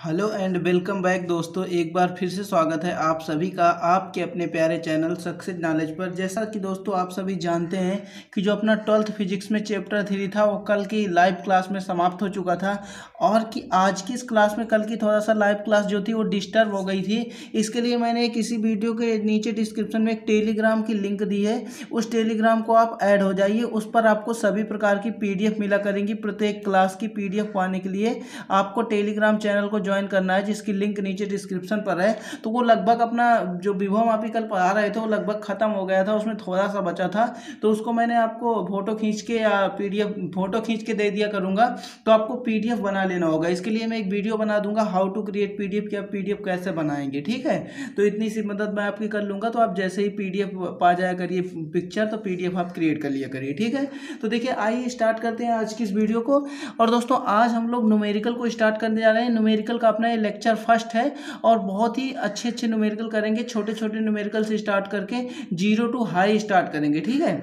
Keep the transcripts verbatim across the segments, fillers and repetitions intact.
Hello and welcome back दोस्तों। एक बार फिर से स्वागत है आप सभी का आपके अपने प्यारे चैनल सक्सेस नॉलेज पर। जैसा कि दोस्तों आप सभी जानते हैं कि जो अपना ट्वेल्थ फिजिक्स में चैप्टर थ्री था वो कल की लाइव क्लास में समाप्त हो चुका था और कि आज की इस क्लास में कल की थोड़ा सा लाइव क्लास जो थी वो डिस्टर्ब हो गई थी। इसके लिए मैंने किसी वीडियो के नीचे डिस्क्रिप्शन में एक टेलीग्राम की लिंक दी है, उस टेलीग्राम को आप ऐड हो जाइए। उस पर आपको सभी प्रकार की पीडीएफ मिला करेंगी। प्रत्येक क्लास की पीडीएफ पाने के लिए आपको टेलीग्राम चैनल को ज्वाइन करना है, जिसकी लिंक नीचे डिस्क्रिप्शन पर है। तो वो लगभग अपना जो विभव आप ही कल पढ़ा रहे थे वो लगभग खत्म हो गया था, उसमें थोड़ा सा बचा था, तो उसको मैंने आपको फोटो खींच के या पीडीएफ फोटो खींच के दे दिया करूंगा। तो आपको पीडीएफ बना लेना होगा। इसके लिए मैं एक वीडियो बना दूंगा, हाउ टू क्रिएट पीडीएफ, कि आप पीडीएफ कैसे बनाएंगे। ठीक है, तो इतनी सी मदद मैं आपकी कर लूंगा। तो आप जैसे ही पीडीएफ पा जाया करिए पिक्चर, तो पीडीएफ आप क्रिएट कर लिया करिए। ठीक है, तो देखिए आइए स्टार्ट करते हैं आज की इस वीडियो को। और दोस्तों आज हम लोग न्यूमेरिकल को स्टार्ट करने जा रहे हैं। न्यूमेरिकल का अपना ये लेक्चर फर्स्ट है और बहुत ही अच्छे अच्छे न्यूमेरिकल करेंगे। छोटे छोटे न्यूमेरिकल से स्टार्ट करके जीरो टू हाई स्टार्ट करेंगे। ठीक है,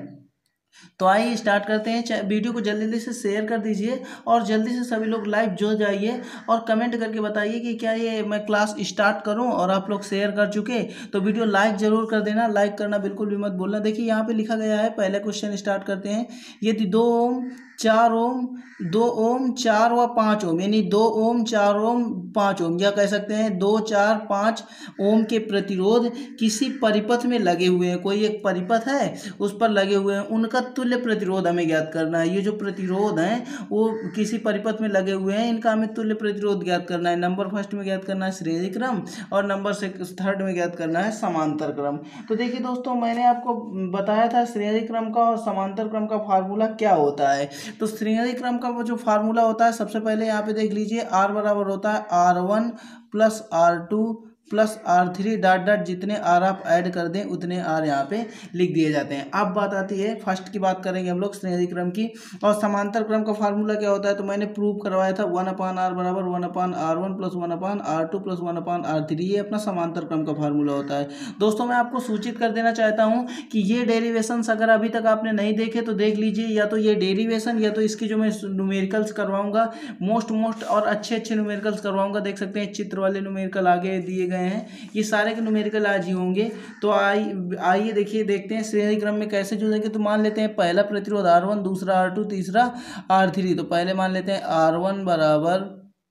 तो आइए स्टार्ट करते हैं। वीडियो को जल्दी जल्दी से शेयर कर दीजिए और जल्दी से सभी लोग लाइव जुड़ जाइए और कमेंट करके बताइए कि क्या ये मैं क्लास स्टार्ट करूं। और आप लोग शेयर कर चुके तो वीडियो लाइक जरूर कर देना, लाइक करना बिल्कुल भी मत भूलना। देखिए यहाँ पे लिखा गया है, पहले क्वेश्चन स्टार्ट करते हैं। यदि दो ओम चार ओम दो ओम चार व पाँच ओम, यानी दो ओम चार ओम पाँच ओम, या कह सकते हैं दो चार पाँच ओम के प्रतिरोध किसी परिपथ में लगे हुए हैं। कोई एक परिपथ है उस पर लगे हुए हैं, उनका तुल्य प्रतिरोध हमें ज्ञात करना है। ये जो प्रतिरोध हैं वो किसी परिपथ में लगे हुए हैं, इनका हमें तुल्य प्रतिरोध ज्ञात करना है। नंबर फर्स्ट में ज्ञात करना है श्रेणी क्रम और नंबर से थर्ड में ज्ञात करना है समांतर क्रम। तो देखिए दोस्तों मैंने आपको बताया था श्रेणी क्रम का और समांतर क्रम का फार्मूला क्या होता है। तो श्रेणी क्रम का वो जो फार्मूला होता है, सबसे पहले यहाँ पे देख लीजिए, आर बराबर होता है R one plus R two plus R three dot dot, जितने आर आप ऐड कर दें उतने आर यहाँ पे लिख दिए जाते हैं। अब बात आती है फर्स्ट की बात करेंगे हम लोग श्रेणी क्रम की। और समांतर क्रम का फार्मूला क्या होता है, तो मैंने प्रूव करवाया था, वन अपान आर बराबर one upon R one plus one upon R two plus one upon R three, ये अपना समांतर क्रम का फार्मूला होता है। दोस्तों मैं आपको सूचित कर देना चाहता हूँ कि ये डेरिवेशन अगर अभी तक आपने नहीं देखे तो देख लीजिए, या तो ये डेरिवेशन या तो इसकी जो मैं न्यूमेरिकल्स करवाऊंगा, मोस्ट मोस्ट और अच्छे अच्छे न्यूमेरिकल्स करवाऊंगा। देख सकते हैं चित्र वाले न्यूमेरिकल आगे दिए गए हैं, ये सारे के न्यूमेरिकल आज ही होंगे। तो आइए आइए देखिए देखते हैं श्रेणी क्रम में कैसे जुड़ेंगे। तो मान लेते हैं पहला प्रतिरोध आर वन, दूसरा आर टू, तीसरा आर थ्री। तो पहले मान लेते हैं आर वन बराबर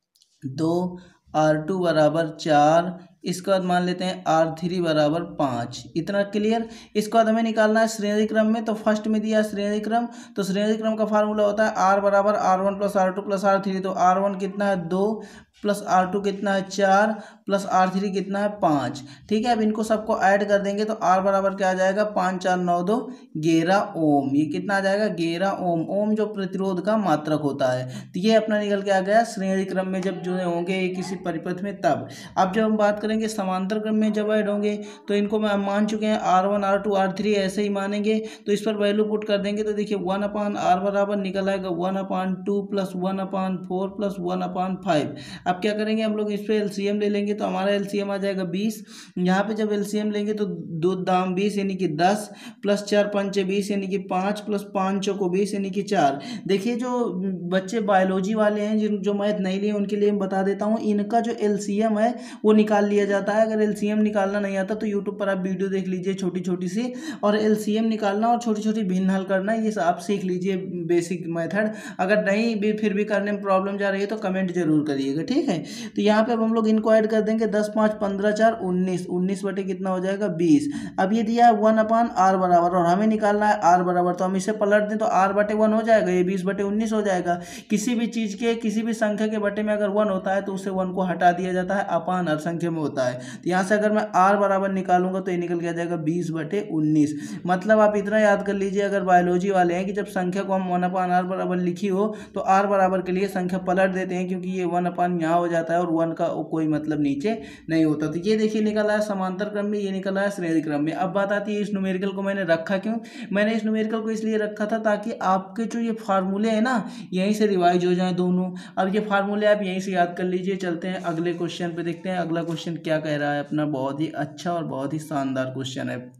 दो, आर टू बराबर चार, इसके बाद मान लेते हैं आर थ्री बराबर पाँच। इतना क्लियर। इसके बाद हमें निकालना है श्रेणी क्रम में। तो फर्स्ट में दिया श्रेणी क्रम, तो श्रेणी क्रम का फार्मूला होता है आर बराबर R one plus R two plus R three. तो आर वन कितना है दो, प्लस आर टू कितना है चार, प्लस आर थ्री कितना है पाँच। ठीक है, अब इनको सबको ऐड कर देंगे तो आर बराबर क्या आ जाएगा, पाँच चार नौ दो ग्यारह ओम। ये कितना आ जाएगा, ग्यारह ओम। ओम जो प्रतिरोध का मात्रक होता है। तो ये अपना निकल के आ गया श्रेणी क्रम में जब जुड़े होंगे किसी परिपथ में तब। अब जब हम बात करेंगे समांतर क्रम में जब ऐड होंगे, तो इनको मैं मान चुके हैं R one R two R three ऐसे ही मानेंगे। तो इस पर वैल्यू पुट कर देंगे तो देखिए वन अपान आर बराबर निकल आएगा one upon two plus one upon four plus one upon five. अब क्या करेंगे हम लोग, इस पे एलसीएम ले लेंगे तो हमारा एलसीएम आ जाएगा बीस। यहाँ पे जब एलसीएम लेंगे तो दो दाम बीस यानी कि दस, प्लस चार पंचे बीस यानी कि पाँच, प्लस पाँच चौको बीस यानी कि चार। देखिए जो बच्चे बायोलॉजी वाले हैं जिन जो मैथ नहीं लिए उनके लिए मैं बता देता हूँ, इनका जो एलसीएम है वो निकाल लिया जाता है। अगर एलसीएम निकालना नहीं आता तो यूट्यूब पर आप वीडियो देख लीजिए छोटी छोटी सी, और एलसीएम निकालना और छोटी छोटी भिन्न हल करना, ये आप सीख लीजिए बेसिक मेथड। अगर नहीं भी फिर भी करने में प्रॉब्लम जा रही है तो कमेंट जरूर करिएगा। ठीक है, तो यहाँ पे अब हम लोग इनको ऐड कर देंगे, दस पाँच पंद्रह चार उन्नीस, उन्नीस बटे कितना हो जाएगा बीस। अब ये दिया है वन अपान आर बराबर और हमें निकालना है आर बराबर, तो हम इसे पलट दें तो आर बटे वन हो जाएगा, ये बीस बटे उन्नीस हो जाएगा। किसी भी चीज़ के किसी भी संख्या के बटे में अगर वन होता है तो उससे वन को हटा दिया जाता है, अपान हर संख्या में होता है। तो यहाँ से अगर मैं आर बराबर निकालूंगा तो ये निकल के आ जाएगा बीस बटे उन्नीस। मतलब आप इतना याद कर लीजिए अगर बायोलॉजी वाले हैं कि जब संख्या को हम वन अपान आर बराबर लिखी हो तो आर बराबर के लिए संख्या पलट देते हैं, क्योंकि ये वन अपान यहाँ हो जाता है और वन का कोई मतलब नीचे नहीं होता। तो ये देखिए निकल आया समांतर क्रम में, ये निकल आया श्रेणी क्रम में। अब बात आती है इस न्यूमेरिकल को मैंने रखा क्यों। मैंने इस न्यूमेरिकल को इसलिए रखा था ताकि आपके जो ये फार्मूले हैं ना यहीं से रिवाइज हो जाए दोनों। अब ये फार्मूले आप यहीं से याद कर लीजिए। चलते हैं अगले क्वेश्चन पे, देखते हैं अगला क्वेश्चन क्या कह रहा है अपना। बहुत ही अच्छा और बहुत ही शानदार क्वेश्चन है।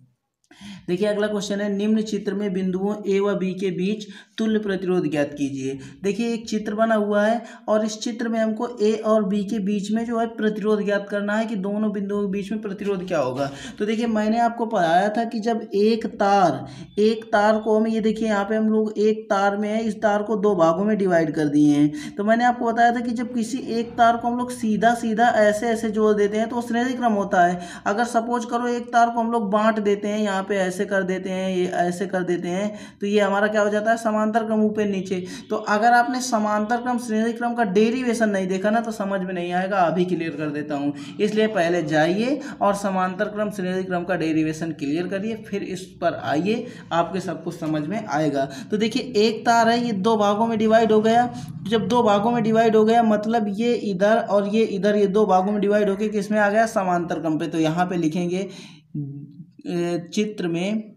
देखिए अगला क्वेश्चन है, निम्न चित्र में बिंदुओं ए व बी के बीच तुल्य प्रतिरोध ज्ञात कीजिए। देखिए एक चित्र बना हुआ है और इस चित्र में हमको ए और बी के बीच में जो है प्रतिरोध ज्ञात करना है कि दोनों बिंदुओं के बीच में प्रतिरोध क्या होगा। तो देखिए मैंने आपको पढ़ाया था कि जब एक तार एक तार को हम, ये देखिए यहाँ पे हम लोग एक तार में है, इस तार को दो भागों में डिवाइड कर दिए हैं। तो मैंने आपको बताया था कि जब किसी एक तार को हम लोग सीधा सीधा ऐसे ऐसे जोड़ देते हैं तो वो श्रेणी क्रम होता है। अगर सपोज करो एक तार को हम लोग बांट देते हैं, यहाँ पे ऐसे कर देते हैं, ये ऐसे कर देते हैं, तो ये हमारा क्या हो जाता है, समांतर क्रम ऊपर नीचे। तो अगर आपने समांतर क्रम श्रेणी क्रम का डेरिवेशन नहीं देखा ना तो समझ में नहीं आएगा, अभी क्लियर कर देता हूँ। इसलिए पहले जाइए और समांतर क्रम श्रेणी क्रम का डेरिवेशन क्लियर करिए, फिर इस पर आइए, आपके सब कुछ समझ में आएगा। तो देखिए एक तार है, ये दो भागों में डिवाइड हो गया। जब दो भागों में डिवाइड हो गया मतलब ये इधर और ये इधर, ये दो भागों में डिवाइड होके किसमें आ गया, समांतर क्रम पे। तो यहाँ पे लिखेंगे चित्र में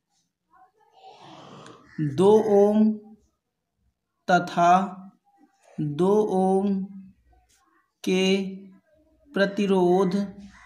दो ओम तथा दो ओम के प्रतिरोध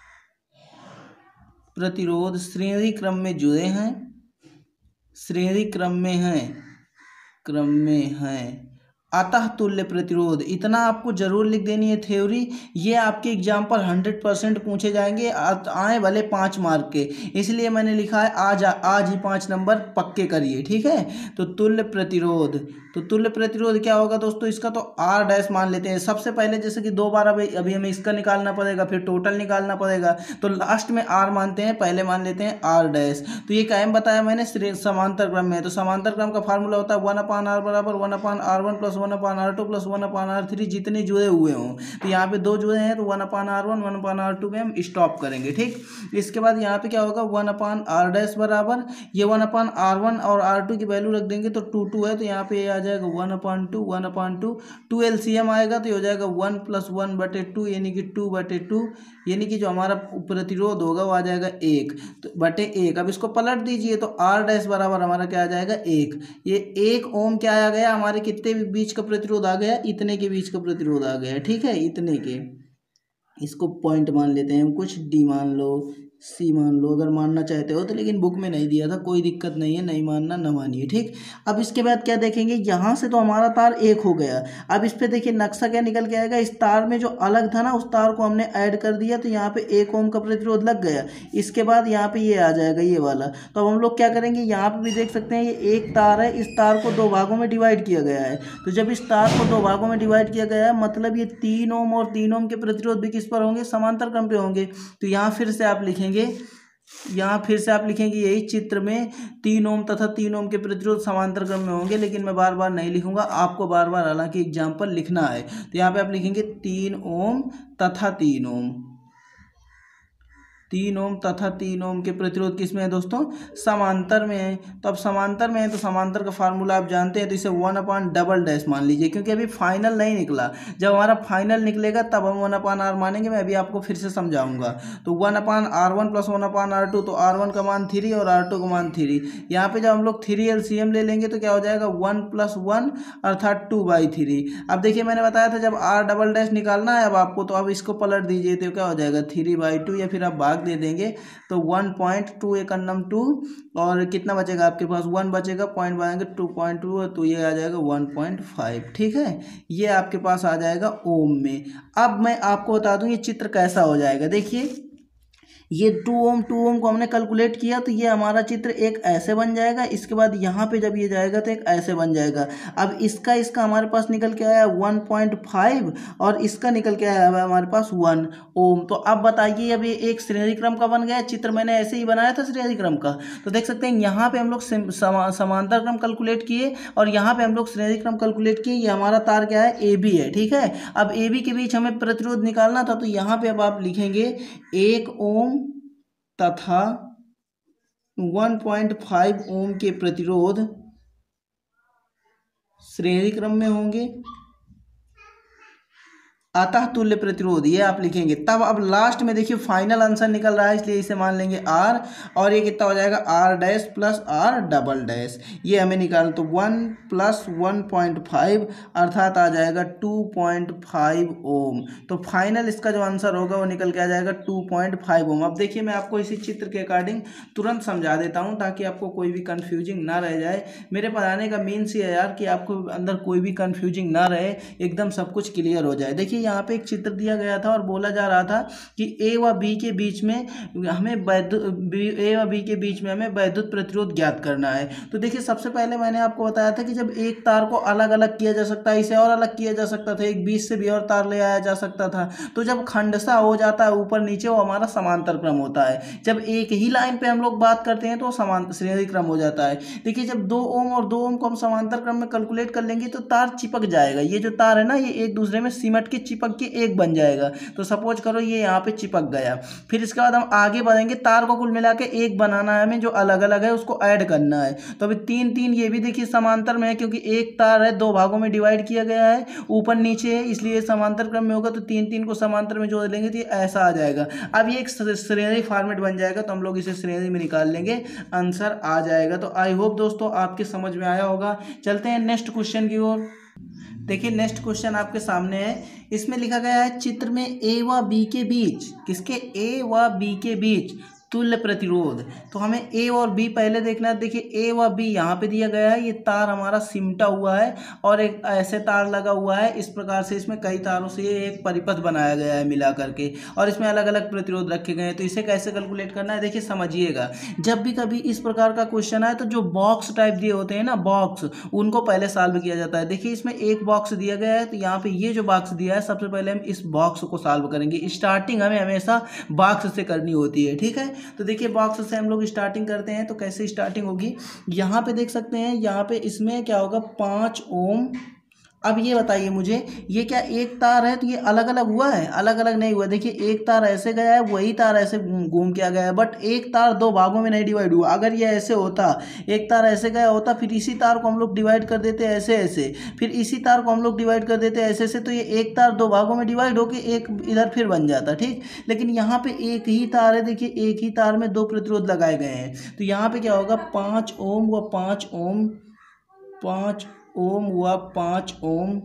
प्रतिरोध श्रेणी क्रम में जुड़े हैं, श्रेणी क्रम में हैं क्रम में हैं अतः तुल्य प्रतिरोध। इतना आपको जरूर लिख देनी है थ्योरी। ये आपके एग्जाम पर हंड्रेड परसेंट पूछे जाएंगे, आए भले पाँच मार्क के, इसलिए मैंने लिखा है आज आज ही पाँच नंबर पक्के करिए, ठीक है। तो तुल्य प्रतिरोध, तो तुल्य प्रतिरोध क्या होगा दोस्तों, इसका तो आर डैश मान लेते हैं। सबसे पहले जैसे कि दो बार अभी अभी हमें इसका निकालना पड़ेगा, फिर टोटल निकालना पड़ेगा, तो लास्ट में आर मानते हैं, पहले मान लेते हैं आर डैश। तो ये कायम बताया मैंने समांतर क्रम में। तो समांतर क्रम का फार्मूला होता है वन अपान आर बराबर one upon R one plus one upon R two plus one upon R three, जितने जुड़े हुए हों। तो यहाँ पे दो जुड़े हैं तो one upon R one one upon R two में हम स्टॉप करेंगे, ठीक। इसके बाद यहाँ पे क्या होगा, वन अपान आर डैश बराबर ये वन अपान आर वन और आर टू की वैल्यू रख देंगे तो टू टू है, तो यहाँ पे ये आ जाएगा one upon two one upon two two LCM आएगा तो ये हो जाएगा वन प्लस वन बटे टू, यानी कि टू बटे टू, यानी कि जो हमारा प्रतिरोध होगा वो आ जाएगा एक तो बटे एक। अब इसको पलट दीजिए तो आर डैश बराबर हमारा क्या आ जाएगा, एक। ये एक ओम क्या आ गया, हमारे कितने बीच का प्रतिरोध आ गया, इतने के बीच का प्रतिरोध आ गया, ठीक है, इतने के। इसको पॉइंट मान लेते हैं हम, कुछ डी मान लो, सी मान लो अगर मानना चाहते हो तो, लेकिन बुक में नहीं दिया था, कोई दिक्कत नहीं है, नहीं मानना ना मानिए, ठीक। अब इसके बाद क्या देखेंगे, यहाँ से तो हमारा तार एक हो गया। अब इस पे देखिए नक्शा क्या निकल के आएगा, इस तार में जो अलग था ना उस तार को हमने ऐड कर दिया तो यहाँ पे एक ओम का प्रतिरोध लग गया। इसके बाद यहाँ पे ये आ जाएगा ये वाला। तो अब हम लोग क्या करेंगे, यहाँ पे भी देख सकते हैं ये एक तार है, इस तार को दो भागों में डिवाइड किया गया है। तो जब इस तार को दो भागों में डिवाइड किया गया है मतलब ये तीन ओम और तीन ओम के प्रतिरोध भी किस पर होंगे, समांतर क्रम पे होंगे। तो यहाँ फिर से आप लिखेंगे यहाँ फिर से आप लिखेंगे यही चित्र में तीन ओम तथा तीन ओम के प्रतिरोध समांतर क्रम में होंगे, लेकिन मैं बार बार नहीं लिखूंगा, आपको बार बार हालांकि एग्जाम्पल लिखना है। तो यहाँ पे आप लिखेंगे तीन ओम तथा तीन ओम, तीन ओम तथा तीन ओम के प्रतिरोध किस में है दोस्तों, समांतर में है। तो अब समांतर में है तो समांतर का फार्मूला आप जानते हैं, तो इसे वन अपान डबल डैश मान लीजिए, क्योंकि अभी फाइनल नहीं निकला। जब हमारा फाइनल निकलेगा तब हम वन अपान आर मानेंगे, मैं अभी आपको फिर से समझाऊंगा। तो one upon R one plus one upon R two, तो आर वन का मान थ्री और आर टू का मान थ्री। यहाँ पे जब हम लोग थ्री एल सी एम ले लेंगे तो क्या हो जाएगा, वन प्लस वन अर्थात टू बाई थ्री। अब देखिए मैंने बताया था जब आर डबल डैश निकालना है अब आपको, तो अब इसको पलट दीजिए तो क्या हो जाएगा, थ्री बाई टू, या फिर आप भाग दे देंगे तो वन पॉइंट टू एक अन्नम टू, और कितना बचेगा आपके पास, वन बचेगा, पॉइंट बनाएंगे टू पॉइंट टू, तो ये आ जाएगा वन पॉइंट फाइव, ठीक है। ये आपके पास आ जाएगा ओम में। अब मैं आपको बता दूं ये चित्र कैसा हो जाएगा। देखिए ये टू ओम टू ओम को हमने कैलकुलेट किया तो ये हमारा चित्र एक ऐसे बन जाएगा। इसके बाद यहाँ पे जब ये जाएगा तो एक ऐसे बन जाएगा। अब इसका इसका हमारे पास निकल के आया वन पॉइंट फाइव और इसका निकल के आया है हमारे पास वन ओम। तो अब बताइए अब ये एक श्रेणी क्रम का बन गया चित्र, मैंने ऐसे ही बनाया था श्रेणी क्रम का। तो देख सकते हैं यहाँ पे हम लोग समा, समांतर क्रम कैलकुलेट किए और यहाँ पे हम लोग श्रेणी क्रम कैलकुलेट किए। ये हमारा तार क्या है, ए बी है, ठीक है। अब ए बी के बीच हमें प्रतिरोध निकालना था, तो यहाँ पे अब आप लिखेंगे एक ओम तथा वन पॉइंट फाइव ओम के प्रतिरोध श्रेणी क्रम में होंगे। अतः तुल्य प्रतिरोध ये आप लिखेंगे। तब अब लास्ट में देखिए फाइनल आंसर निकल रहा है, इसलिए इसे मान लेंगे आर, और ये कितना हो जाएगा R dash plus R double dash, ये हमें निकाल तो one plus one point five अर्थात आ जाएगा टू पॉइंट फाइव ओम। तो फाइनल इसका जो आंसर होगा वो निकल के आ जाएगा टू पॉइंट फाइव ओम। अब देखिए मैं आपको इसी चित्र के अकॉर्डिंग तुरंत समझा देता हूँ ताकि आपको कोई भी कन्फ्यूजिंग ना रह जाए। मेरे पढ़ाने का मीन्स ये है यार कि आपको अंदर कोई भी कन्फ्यूजिंग ना रहे, एकदम सब कुछ क्लियर हो जाए। देखिए यहाँ पे एक चित्र दिया गया था और बोला जा रहा था कि ए व बी के बीच में हमें वैद्युत ए व बी के बीच में हमें वैद्युत प्रतिरोध ज्ञात करना है। तो देखिए सबसे पहले मैंने आपको बताया था कि जब एक तार को अलग अलग किया जा सकता है, इसे और अलग किया जा सकता था, एक बीच से भी और तार ले आया जा सकता था। तो जब खंडसा हो जाता है ऊपर नीचे, वो हमारा समांतर क्रम होता है। जब एक ही लाइन पे हम लोग बात करते हैं तो समान श्रेणी क्रम हो जाता है। देखिए जब दो ओम और दो ओम को हम समांतर क्रम में कैलकुलेट कर लेंगे तो तार चिपक जाएगा। ये जो तार है ना ये एक दूसरे में सिमट के चिपक के एक बन जाएगा। तो सपोज करो ये यहाँ पे चिपक गया, फिर इसके बाद हम आगे बढ़ेंगे, तार को कुल मिला के एक बनाना है हमें, जो अलग अलग है उसको ऐड करना है। तो अभी तीन तीन ये भी देखिए समांतर में है क्योंकि एक तार है दो भागों में डिवाइड किया गया है, ऊपर नीचे है, इसलिए समांतर क्रम में होगा। तो तीन तीन को समांतर में जोड़ लेंगे तो ये ऐसा आ जाएगा। अब ये एक श्रेणी फॉर्मेट बन जाएगा तो हम लोग इसे श्रेणी में निकाल लेंगे, आंसर आ जाएगा। तो आई होप दोस्तों आपके समझ में आया होगा। चलते हैं नेक्स्ट क्वेश्चन की ओर। देखिए नेक्स्ट क्वेश्चन आपके सामने है, इसमें लिखा गया है चित्र में ए व बी के बीच, किसके ए व बी के बीच तुल्य प्रतिरोध। तो हमें ए और बी पहले देखना है। देखिए ए व बी यहाँ पे दिया गया है, ये तार हमारा सिमटा हुआ है और एक ऐसे तार लगा हुआ है। इस प्रकार से इसमें कई तारों से ये एक परिपथ बनाया गया है मिला करके, और इसमें अलग अलग प्रतिरोध रखे गए हैं। तो इसे कैसे कैलकुलेट करना है देखिए समझिएगा। जब भी कभी इस प्रकार का क्वेश्चन आए तो जो बॉक्स टाइप दिए होते हैं ना, बॉक्स, उनको पहले सॉल्व किया जाता है। देखिए इसमें एक बॉक्स दिया गया है, तो यहाँ पे ये जो बॉक्स दिया है सबसे पहले हम इस बॉक्स को सॉल्व करेंगे। स्टार्टिंग हमें हमेशा बॉक्स से करनी होती है, ठीक है। तो देखिए बॉक्स से हम लोग स्टार्टिंग करते हैं। तो कैसे स्टार्टिंग होगी, यहाँ पे देख सकते हैं, यहाँ पे इसमें क्या होगा पाँच ओम। अब ये बताइए मुझे, ये क्या एक तार है तो ये अलग अलग हुआ है? अलग अलग नहीं हुआ। देखिए एक तार ऐसे गया है, वही तार ऐसे घूम के आ गया है, बट एक तार दो भागों में नहीं डिवाइड हुआ। अगर ये ऐसे होता, एक तार ऐसे गया होता, फिर इसी तार को हम लोग डिवाइड कर देते ऐसे ऐसे, फिर इसी तार को हम लोग डिवाइड कर देते ऐसे ऐसे, तो ये एक तार दो भागों में डिवाइड होकर एक इधर फिर बन जाता, ठीक। लेकिन यहाँ पे एक ही तार है, देखिए एक ही तार में दो प्रतिरोध लगाए गए हैं। तो यहाँ पे क्या होगा, पाँच ओम व पाँच ओम, पाँच ओम व पाँच ओम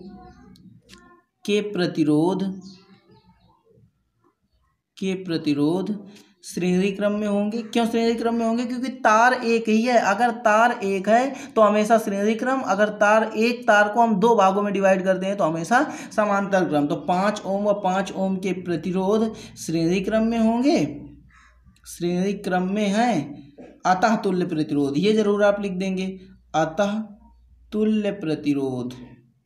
के प्रतिरोध के प्रतिरोध श्रेणी क्रम में होंगे। क्यों श्रेणी क्रम में होंगे? क्योंकि तार एक ही है। अगर तार एक है तो हमेशा श्रेणी क्रम, अगर तार एक तार को हम दो भागों में डिवाइड करते हैं तो हमेशा समांतर क्रम। तो पाँच ओम व पाँच ओम के प्रतिरोध श्रेणी क्रम में होंगे, श्रेणी क्रम में है। अतः तुल्य प्रतिरोध, ये जरूर आप लिख देंगे, अतः तुल्य प्रतिरोध,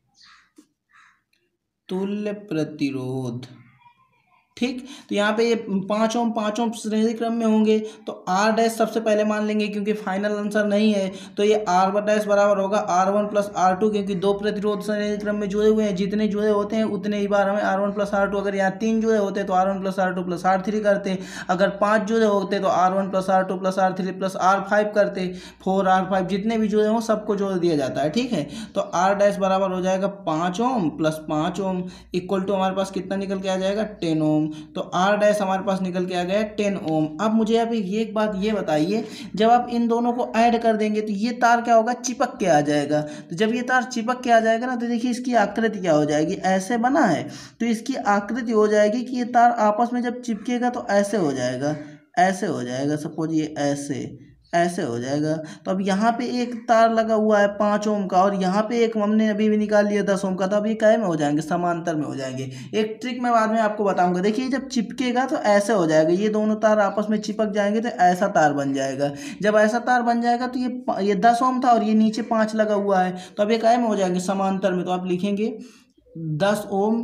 तुल्य प्रतिरोध, ठीक। तो यहाँ पे ये पाँच ओम पाँच ओम श्रेणी क्रम में होंगे। तो आर डैश सबसे पहले मान लेंगे क्योंकि फाइनल आंसर नहीं है। तो ये आर वन डैश बराबर होगा R one plus R two, क्योंकि दो प्रतिरोध श्रेणी क्रम में जुड़े हुए हैं, जितने जुड़े होते हैं उतने ही बार हमें R one plus R two. अगर यहाँ तीन जुड़े होते तो R one plus R two plus R three करते, अगर पाँच जुड़े होते तो R one plus R two plus R three plus R five करते, फोर आर फाइव जितने भी जुड़े हों सबको जोड़ दिया जाता है, ठीक है। तो आर डैश बराबर हो जाएगा पाँच ओम प्लस पाँच ओम इक्वल टू हमारे पास कितना निकल के आ जाएगा, टेन ओम। तो आर हमारे पास निकल के आ गया टेन ओम। अब मुझे यहाँ पे ये एक बात ये बताइए, जब आप इन दोनों को ऐड कर देंगे तो ये तार क्या होगा, चिपक के आ जाएगा। तो जब ये तार चिपक के आ जाएगा ना, तो देखिए इसकी आकृति क्या हो जाएगी, ऐसे बना है तो इसकी आकृति हो जाएगी कि ये तार आपस में जब चिपकेगा तो ऐसे हो जाएगा, ऐसे हो जाएगा। सपोज ये ऐसे ऐसे हो जाएगा। तो अब यहाँ पे एक तार लगा हुआ है पाँच ओम का, और यहाँ पे एक हमने अभी भी निकाल लिया दस ओम का। तो अब ये काय में हो जाएंगे, समांतर में हो जाएंगे। एक ट्रिक मैं बाद में आपको बताऊंगा। देखिए जब चिपकेगा तो ऐसे हो जाएगा, ये दोनों तार आपस में चिपक जाएंगे तो ऐसा तार बन जाएगा। जब ऐसा तार बन जाएगा तो ये ये दस ओम था और ये नीचे पाँच लगा हुआ है, तो अब ये काय में हो जाएंगे, समांतर में। तो आप लिखेंगे दस ओम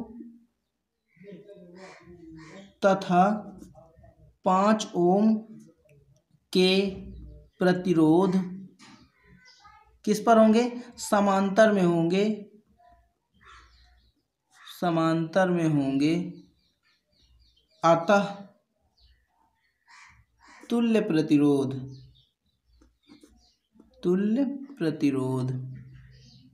तथा पाँच ओम के प्रतिरोध किस पर होंगे, समांतर में होंगे, समांतर में होंगे। अतः तुल्य प्रतिरोध, तुल्य प्रतिरोध,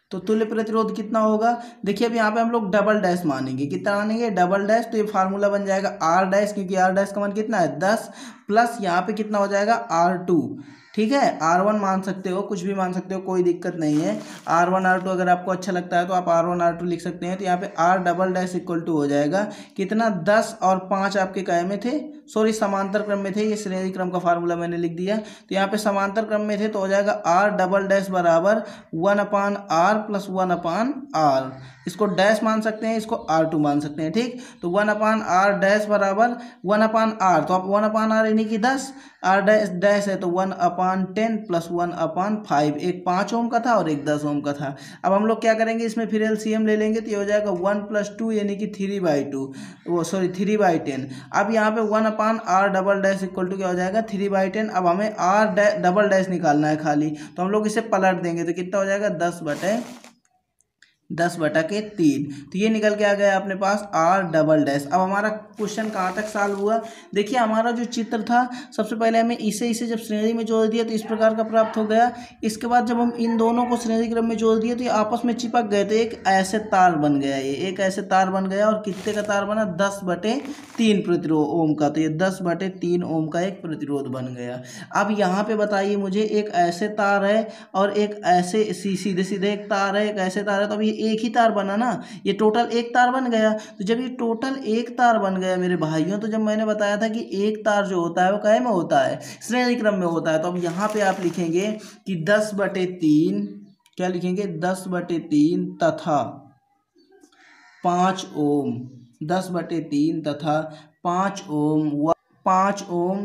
तो तुल्य प्रतिरोध कितना होगा, देखिए अब यहाँ पे हम लोग डबल डैश मानेंगे, कितना मानेंगे डबल डैश, तो ये फार्मूला बन जाएगा आर डैश, क्योंकि आर डैश का मान कितना है दस, प्लस यहाँ पे कितना हो जाएगा आर टू, ठीक है। आर वन मान सकते हो, कुछ भी मान सकते हो, कोई दिक्कत नहीं है। आर वन आर टू अगर आपको अच्छा लगता है तो आप आर वन आर टू लिख सकते हैं। तो यहाँ पे R double dash equal to हो जाएगा कितना, दस और पाँच आपके काय में थे, सॉरी समांतर क्रम में थे, ये श्रेणी क्रम का फार्मूला मैंने लिख दिया। तो यहाँ पे समांतर क्रम में थे तो हो जाएगा आर डबल डैश बराबर one upon R plus one upon R, इसको डैश मान सकते हैं, इसको आर टू मान सकते हैं, ठीक। तो वन अपान आर डैश बराबर वन अपान आर, तो आप वन अपान आर यानी कि दस, आर डैश डैश है तो one upon ten plus one upon five, एक पाँच ओम का था और एक दस ओम का था। अब हम लोग क्या करेंगे, इसमें फिर एलसीएम ले लेंगे, तो ये हो जाएगा वन प्लस टू यानी कि थ्री बाई टू, वो सॉरी थ्री बाई टेन। अब यहाँ पे one upon R double dash equal to क्या हो जाएगा, थ्री बाई टेन। अब हमें आर डबल डैश निकालना है खाली, तो हम लोग इसे पलट देंगे, तो कितना हो जाएगा दस बटे दस बटा के तीन, तो ये निकल के आ गया अपने पास आर डबल डैश। अब हमारा क्वेश्चन कहाँ तक सॉल्व हुआ, देखिए हमारा जो चित्र था सबसे पहले हमें इसे इसे जब श्रेणी में जोड़ दिया तो इस प्रकार का प्राप्त हो गया। इसके बाद जब हम इन दोनों को श्रेणी क्रम में जोड़ दिए तो ये आपस में चिपक गए, तो एक ऐसे तार बन गया, ये एक ऐसे तार बन गया, और कितने का तार बना, दस बटे तीन प्रतिरोध ओम का, तो ये दस बटे तीन ओम का एक प्रतिरोध बन गया। अब यहाँ पे बताइए मुझे, एक ऐसे तार है और एक ऐसे सीधे सीधे एक तार है, एक ऐसे तार है, तो अभी एक ही तार बना ना, ये टोटल एक तार बन गया। तो जब ये टोटल एक तार बन गया मेरे भाइयों, तो जब मैंने बताया था कि एक तार जो होता है वो काय में होता है, श्रेणी क्रम में होता है। तो अब यहाँ पे आप लिखेंगे कि दस बटे तीन, क्या लिखेंगे, दस बटे तीन तथा पाँच ओम, दस बटे तीन तथा पाँच ओम व पाँच ओम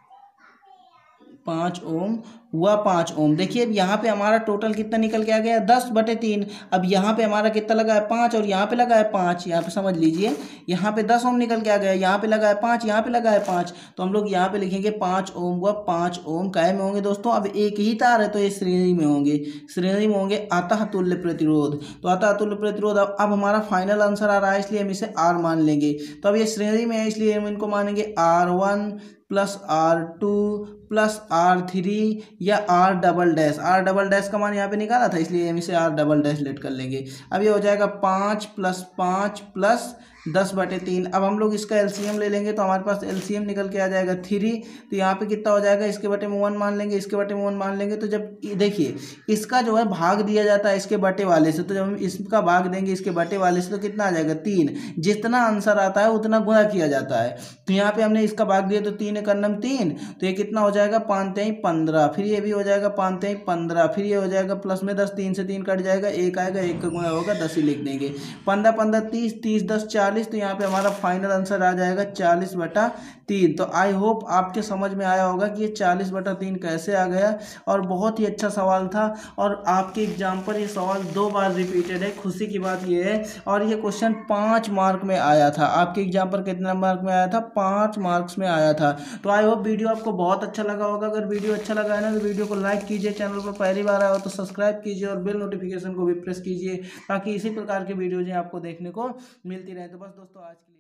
पाँच ओम व पाँच ओम। देखिए अब यहाँ पे हमारा टोटल कितना निकल के आ गया, दस बटे तीन। अब यहाँ पे हमारा कितना लगा है, पाँच, और यहाँ पे लगा है पाँच, यहाँ पे समझ लीजिए, यहाँ पे दस ओम निकल के आ गया, यहाँ पे लगा है पाँच, यहाँ पे लगा है पाँच, तो हम लोग यहाँ पे लिखेंगे पाँच ओम व पाँच ओम काय में होंगे दोस्तों, अब एक ही तार है तो ये श्रेणी में होंगे, श्रेणी में होंगे। अतः तुल्य प्रतिरोध, तो अतः तुल्य प्रतिरोध अब अब हमारा फाइनल आंसर आ रहा है, इसलिए हम इसे आर मान लेंगे। तो अब ये श्रेणी में है इसलिए हम इनको मानेंगे R one plus R two plus R three या R double dash. R double dash का मान यहाँ पे निकाला था इसलिए हम इसे आर डबल डैश लेट कर लेंगे। अब ये हो जाएगा पाँच प्लस पाँच प्लस दस बटे तीन। अब हम लोग इसका एलसीएम ले लेंगे तो हमारे पास एलसीएम निकल के आ जाएगा थ्री, तो यहाँ पे कितना हो जाएगा, इसके बटे में वन मान लेंगे, इसके बटे में वन मान लेंगे। तो जब देखिए इसका जो है भाग दिया जाता है इसके बटे वाले से, तो जब हम इसका भाग देंगे इसके बटे वाले से तो कितना आ जाएगा तीन, जितना आंसर आता है उतना गुणा किया जाता है। तो यहाँ पे हमने इसका भाग दिया तो तीन एक अन्नम तीन, तो ये कितना हो जाएगा पाँच तेई पंद्रह, फिर ये भी हो जाएगा पाँच तेई पंद्रह, फिर ये हो जाएगा प्लस में दस, तीन से तीन कट जाएगा, एक आएगा, एक का गुणा होगा दस ही लिख देंगे, पंद्रह पंद्रह तीस, तीस दस चालीस, तो यहाँ पे हमारा फाइनल आंसर आ जाएगा चालीस बटा तीन। तो आई होप आपके समझ में आया होगा कि ये चालीस बटा तीन कैसे आ गया, और बहुत ही अच्छा सवाल था और आपके एग्जाम पर ये सवाल दो बार रिपीटेड है। खुशी की बात ये है, और ये क्वेश्चन पाँच मार्क में आया था। आपके एग्जाम पर कितने मार्क में आया था, पाँच मार्क्स में आया था। तो आई होप वीडियो आपको बहुत अच्छा लगा होगा। अगर वीडियो अच्छा लगा है ना तो वीडियो को लाइक कीजिए, चैनल पर पहली बार आया हो तो सब्सक्राइब कीजिए और बेल नोटिफिकेशन को भी प्रेस कीजिए ताकि इसी प्रकार के वीडियोज आपको देखने को मिलती रहे। तो बस दोस्तों आज के लिए